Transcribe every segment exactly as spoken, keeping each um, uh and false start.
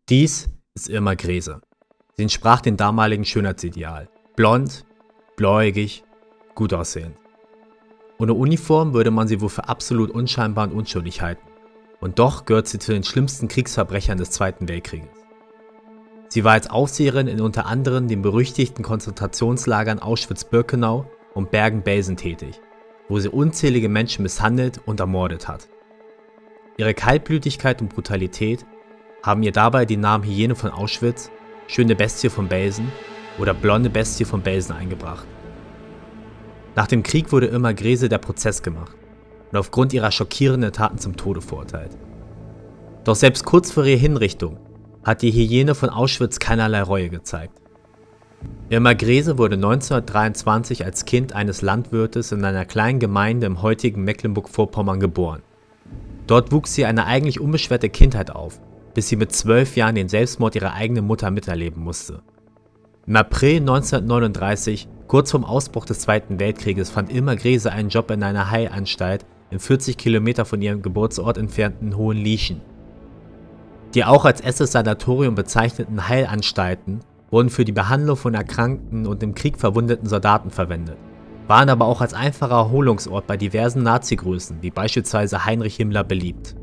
Dies ist Irma Grese. Sie entsprach dem damaligen Schönheitsideal. Blond, blauäugig, gut aussehend. Ohne Uniform würde man sie wohl für absolut unscheinbar und unschuldig halten. Und doch gehört sie zu den schlimmsten Kriegsverbrechern des Zweiten Weltkrieges. Sie war als Aufseherin in unter anderem den berüchtigten Konzentrationslagern Auschwitz-Birkenau und Bergen-Belsen tätig, wo sie unzählige Menschen misshandelt und ermordet hat. Ihre Kaltblütigkeit und Brutalität haben ihr dabei die Namen Hyäne von Auschwitz, Schöne Bestie von Belsen oder Blonde Bestie von Belsen eingebracht. Nach dem Krieg wurde Irma Grese der Prozess gemacht und aufgrund ihrer schockierenden Taten zum Tode verurteilt. Doch selbst kurz vor ihrer Hinrichtung hat die Hyäne von Auschwitz keinerlei Reue gezeigt. Irma Grese wurde neunzehnhundertdreiundzwanzig als Kind eines Landwirtes in einer kleinen Gemeinde im heutigen Mecklenburg-Vorpommern geboren. Dort wuchs sie eine eigentlich unbeschwerte Kindheit auf, bis sie mit zwölf Jahren den Selbstmord ihrer eigenen Mutter miterleben musste. Im April neunzehnhundertneununddreißig, kurz vorm Ausbruch des Zweiten Weltkrieges, fand Irma Grese einen Job in einer Heilanstalt im vierzig Kilometer von ihrem Geburtsort entfernten Hohenlieschen. Die auch als S S-Sanatorium bezeichneten Heilanstalten wurden für die Behandlung von erkrankten und im Krieg verwundeten Soldaten verwendet, waren aber auch als einfacher Erholungsort bei diversen Nazi-Größen wie beispielsweise Heinrich Himmler beliebt.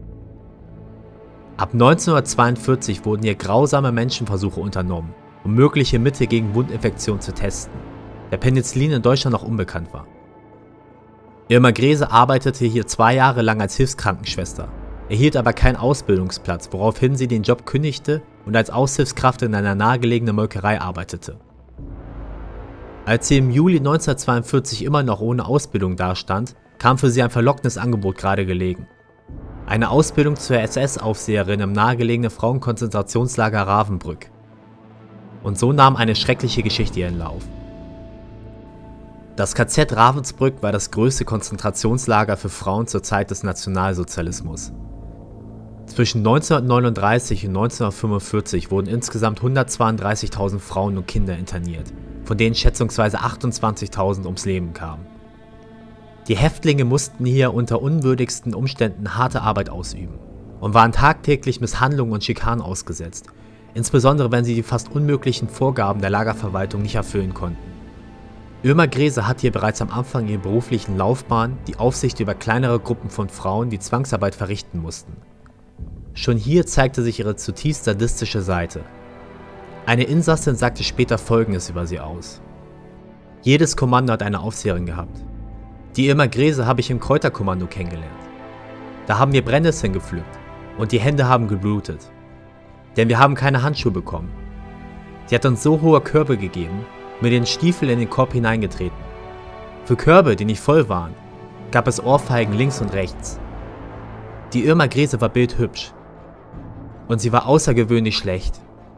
Ab neunzehnhundertzweiundvierzig wurden hier grausame Menschenversuche unternommen, um mögliche Mittel gegen Wundinfektionen zu testen, da Penicillin in Deutschland noch unbekannt war. Irma Grese arbeitete hier zwei Jahre lang als Hilfskrankenschwester, erhielt aber keinen Ausbildungsplatz, woraufhin sie den Job kündigte und als Aushilfskraft in einer nahegelegenen Molkerei arbeitete. Als sie im Juli neunzehnhundertzweiundvierzig immer noch ohne Ausbildung dastand, kam für sie ein verlockendes Angebot gerade gelegen. Eine Ausbildung zur S S-Aufseherin im nahegelegenen Frauenkonzentrationslager Ravensbrück. Und so nahm eine schreckliche Geschichte ihren Lauf. Das K Z Ravensbrück war das größte Konzentrationslager für Frauen zur Zeit des Nationalsozialismus. Zwischen neunzehnhundertneununddreißig und neunzehnhundertfünfundvierzig wurden insgesamt hundertzweiunddreißigtausend Frauen und Kinder interniert, von denen schätzungsweise achtundzwanzigtausend ums Leben kamen. Die Häftlinge mussten hier unter unwürdigsten Umständen harte Arbeit ausüben und waren tagtäglich Misshandlungen und Schikanen ausgesetzt, insbesondere wenn sie die fast unmöglichen Vorgaben der Lagerverwaltung nicht erfüllen konnten. Irma Grese hatte hier bereits am Anfang ihrer beruflichen Laufbahn die Aufsicht über kleinere Gruppen von Frauen, die Zwangsarbeit verrichten mussten. Schon hier zeigte sich ihre zutiefst sadistische Seite. Eine Insassin sagte später Folgendes über sie aus: Jedes Kommando hat eine Aufseherin gehabt. Die Irma Grese habe ich im Kräuterkommando kennengelernt. Da haben wir Brennnesseln gepflückt und die Hände haben geblutet. Denn wir haben keine Handschuhe bekommen. Sie hat uns so hohe Körbe gegeben, mit den Stiefeln in den Korb hineingetreten. Für Körbe, die nicht voll waren, gab es Ohrfeigen links und rechts. Die Irma Grese war bildhübsch. Und sie war außergewöhnlich schlecht.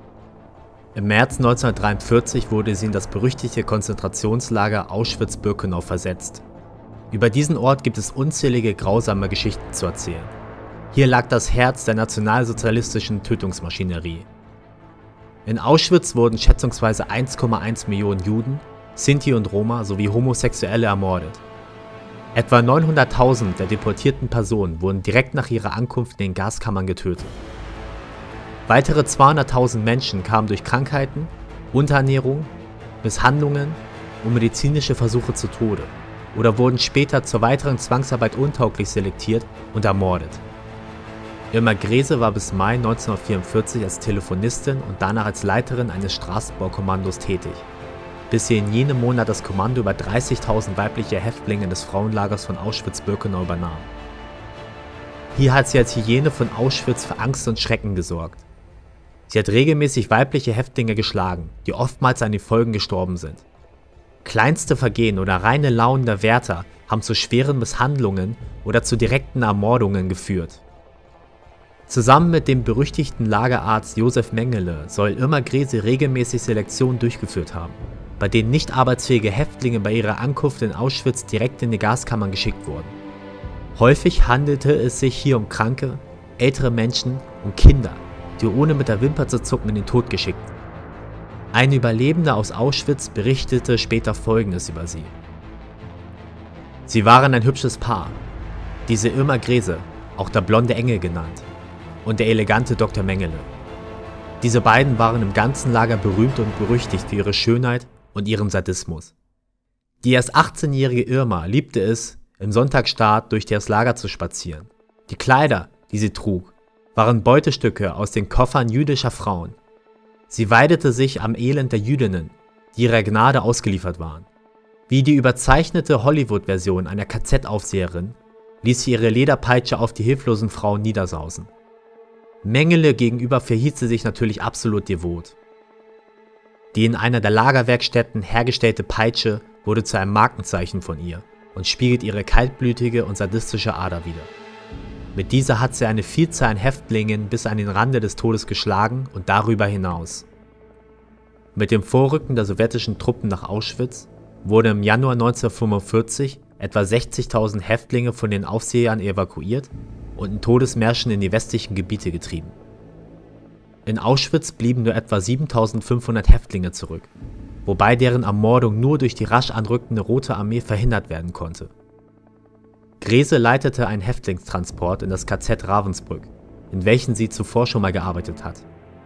Im März neunzehnhundertdreiundvierzig wurde sie in das berüchtigte Konzentrationslager Auschwitz-Birkenau versetzt. Über diesen Ort gibt es unzählige grausame Geschichten zu erzählen. Hier lag das Herz der nationalsozialistischen Tötungsmaschinerie. In Auschwitz wurden schätzungsweise eins Komma eins Millionen Juden, Sinti und Roma sowie Homosexuelle ermordet. Etwa neunhunderttausend der deportierten Personen wurden direkt nach ihrer Ankunft in den Gaskammern getötet. Weitere zweihunderttausend Menschen kamen durch Krankheiten, Unterernährung, Misshandlungen und medizinische Versuche zu Tode oder wurden später zur weiteren Zwangsarbeit untauglich selektiert und ermordet. Irma Grese war bis Mai neunzehnhundertvierundvierzig als Telefonistin und danach als Leiterin eines Straßenbaukommandos tätig, bis sie in jenem Monat das Kommando über dreißigtausend weibliche Häftlinge des Frauenlagers von Auschwitz-Birkenau übernahm. Hier hat sie als Hyäne von Auschwitz für Angst und Schrecken gesorgt. Sie hat regelmäßig weibliche Häftlinge geschlagen, die oftmals an den Folgen gestorben sind. Kleinste Vergehen oder reine Launen der Wärter haben zu schweren Misshandlungen oder zu direkten Ermordungen geführt. Zusammen mit dem berüchtigten Lagerarzt Josef Mengele soll Irma Grese regelmäßig Selektionen durchgeführt haben, bei denen nicht arbeitsfähige Häftlinge bei ihrer Ankunft in Auschwitz direkt in die Gaskammern geschickt wurden. Häufig handelte es sich hier um kranke, ältere Menschen und Kinder, die ohne mit der Wimper zu zucken in den Tod geschickt wurden. Ein Überlebender aus Auschwitz berichtete später Folgendes über sie: Sie waren ein hübsches Paar, diese Irma Grese, auch der blonde Engel genannt, und der elegante Doktor Mengele. Diese beiden waren im ganzen Lager berühmt und berüchtigt für ihre Schönheit und ihren Sadismus. Die erst achtzehnjährige Irma liebte es, im Sonntagsstaat durch das Lager zu spazieren. Die Kleider, die sie trug, waren Beutestücke aus den Koffern jüdischer Frauen. Sie weidete sich am Elend der Jüdinnen, die ihrer Gnade ausgeliefert waren. Wie die überzeichnete Hollywood-Version einer K Z-Aufseherin ließ sie ihre Lederpeitsche auf die hilflosen Frauen niedersausen. Mengele gegenüber verhielt sie sich natürlich absolut devot. Die in einer der Lagerwerkstätten hergestellte Peitsche wurde zu einem Markenzeichen von ihr und spiegelt ihre kaltblütige und sadistische Ader wider. Mit dieser hat sie eine Vielzahl an Häftlingen bis an den Rande des Todes geschlagen und darüber hinaus. Mit dem Vorrücken der sowjetischen Truppen nach Auschwitz wurden im Januar neunzehnhundertfünfundvierzig etwa sechzigtausend Häftlinge von den Aufsehern evakuiert und in Todesmärschen in die westlichen Gebiete getrieben. In Auschwitz blieben nur etwa siebentausendfünfhundert Häftlinge zurück, wobei deren Ermordung nur durch die rasch anrückende Rote Armee verhindert werden konnte. Grese leitete einen Häftlingstransport in das K Z Ravensbrück, in welchem sie zuvor schon mal gearbeitet hat.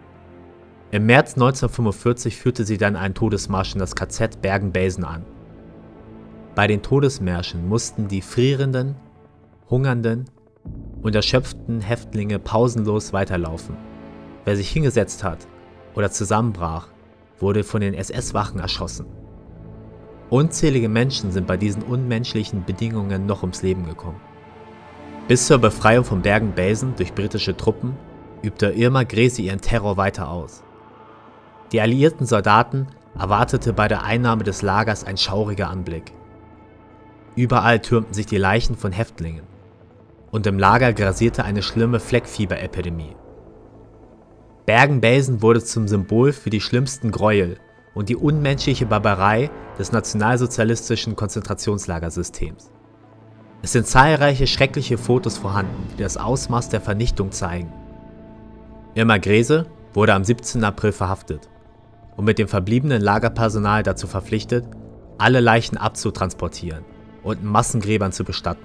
Im März neunzehnhundertfünfundvierzig führte sie dann einen Todesmarsch in das K Z Bergen-Belsen an. Bei den Todesmärschen mussten die frierenden, hungernden und erschöpften Häftlinge pausenlos weiterlaufen. Wer sich hingesetzt hat oder zusammenbrach, wurde von den S S-Wachen erschossen. Unzählige Menschen sind bei diesen unmenschlichen Bedingungen noch ums Leben gekommen. Bis zur Befreiung von Bergen-Belsen durch britische Truppen übte Irma Grese ihren Terror weiter aus. Die alliierten Soldaten erwartete bei der Einnahme des Lagers ein schauriger Anblick. Überall türmten sich die Leichen von Häftlingen und im Lager grassierte eine schlimme Fleckfieberepidemie. Bergen-Belsen wurde zum Symbol für die schlimmsten Gräuel und die unmenschliche Barbarei des nationalsozialistischen Konzentrationslagersystems. Es sind zahlreiche schreckliche Fotos vorhanden, die das Ausmaß der Vernichtung zeigen. Irma Grese wurde am siebzehnten April verhaftet und mit dem verbliebenen Lagerpersonal dazu verpflichtet, alle Leichen abzutransportieren und in Massengräbern zu bestatten.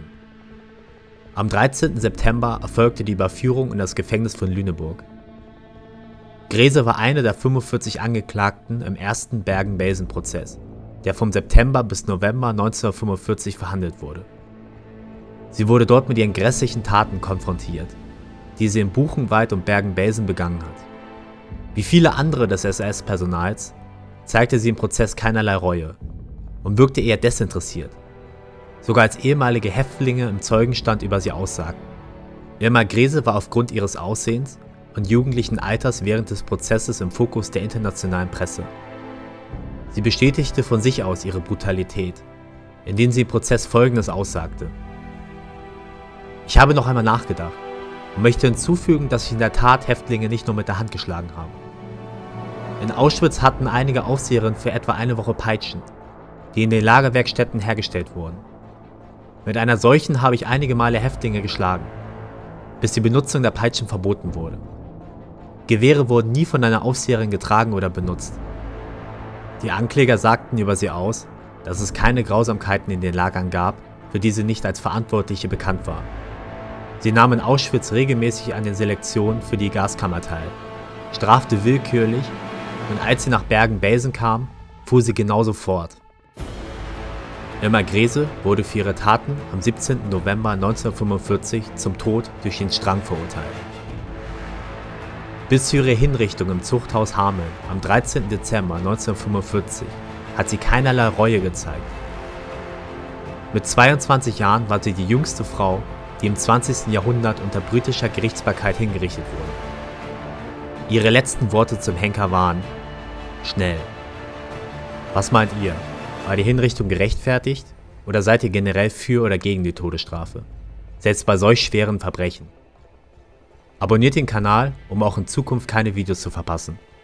Am dreizehnten September erfolgte die Überführung in das Gefängnis von Lüneburg. Grese war eine der fünfundvierzig Angeklagten im ersten Bergen-Belsen-Prozess, der vom September bis November neunzehnhundertfünfundvierzig verhandelt wurde. Sie wurde dort mit ihren grässlichen Taten konfrontiert, die sie in Buchenwald und Bergen-Belsen begangen hat. Wie viele andere des S S-Personals zeigte sie im Prozess keinerlei Reue und wirkte eher desinteressiert. Sogar als ehemalige Häftlinge im Zeugenstand über sie aussagten. Irma Grese war aufgrund ihres Aussehens und jugendlichen Alters während des Prozesses im Fokus der internationalen Presse. Sie bestätigte von sich aus ihre Brutalität, indem sie im Prozess Folgendes aussagte: Ich habe noch einmal nachgedacht und möchte hinzufügen, dass ich in der Tat Häftlinge nicht nur mit der Hand geschlagen habe. In Auschwitz hatten einige Aufseherinnen für etwa eine Woche Peitschen, die in den Lagerwerkstätten hergestellt wurden. Mit einer solchen habe ich einige Male Häftlinge geschlagen, bis die Benutzung der Peitschen verboten wurde. Gewehre wurden nie von einer Aufseherin getragen oder benutzt. Die Ankläger sagten über sie aus, dass es keine Grausamkeiten in den Lagern gab, für die sie nicht als Verantwortliche bekannt war. Sie nahm in Auschwitz regelmäßig an den Selektionen für die Gaskammer teil, strafte willkürlich und als sie nach Bergen-Belsen kam, fuhr sie genauso fort. Irma Grese wurde für ihre Taten am siebzehnten November neunzehnhundertfünfundvierzig zum Tod durch den Strang verurteilt. Bis zu ihrer Hinrichtung im Zuchthaus Hameln am dreizehnten Dezember neunzehnhundertfünfundvierzig hat sie keinerlei Reue gezeigt. Mit zweiundzwanzig Jahren war sie die jüngste Frau, die im zwanzigsten Jahrhundert unter britischer Gerichtsbarkeit hingerichtet wurde. Ihre letzten Worte zum Henker waren: Schnell. Was meint ihr? War die Hinrichtung gerechtfertigt oder seid ihr generell für oder gegen die Todesstrafe? Selbst bei solch schweren Verbrechen. Abonniert den Kanal, um auch in Zukunft keine Videos zu verpassen.